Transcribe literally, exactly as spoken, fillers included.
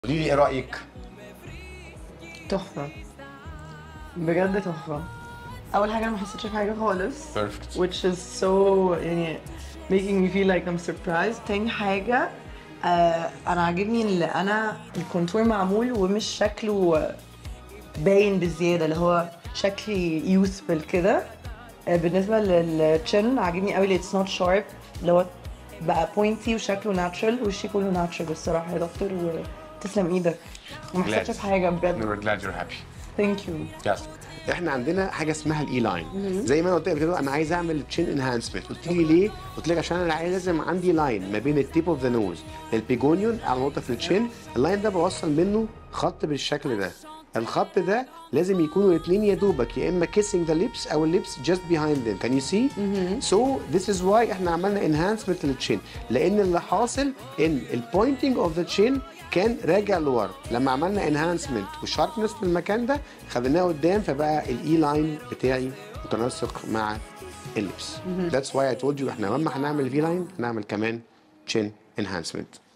قولي لي ايه رايك؟ تحفة بجد تحفة. أول حاجة أنا ما حسيتش بحاجة خالص Perfect. which is so يعني making me feel like I'm surprised. تاني حاجة آه أنا عاجبني إن أنا الكونتور معمول ومش شكله باين بزيادة، اللي هو شكلي يوثفل كده. آه بالنسبة للتشن عاجبني قوي اللي it's not sharp، اللي هو بقى بوينتي وشكله ناتشرال، وشي كله ناتشرال الصراحة يا دكتور، وتسلم ايدك. ما حسيتش بحاجة بجد. We're glad you're happy. Thank you. Yes. احنا عندنا حاجه اسمها الاي لاين. زي ما انا قلت لك كده انا عايز اعمل تشين انهانسمنت. قلت لي ليه؟ قلت لك عشان انا عايز لازم عندي لاين ما بين التيب اوف ذا نوز للبيجونيون على نقطه في التشين. اللاين ده بوصل منه خط بالشكل ده. الخط ده لازم يكونوا الاثنين يا دوبك يا اما kissing the lips او الليبس just behind them. Can you see؟ so this is why احنا عملنا enhancement للتشين، لان اللي حاصل ان البوينتنج اوف ذا تشين كان راجع لورا. لما عملنا انهانسمنت والشاربنس في المكان ده خدناه قدام، فبقى الاي لاين بتاعي متناسق مع اللبس. That's why I told you احنا لما هنعمل في لاين هنعمل كمان chin enhancement.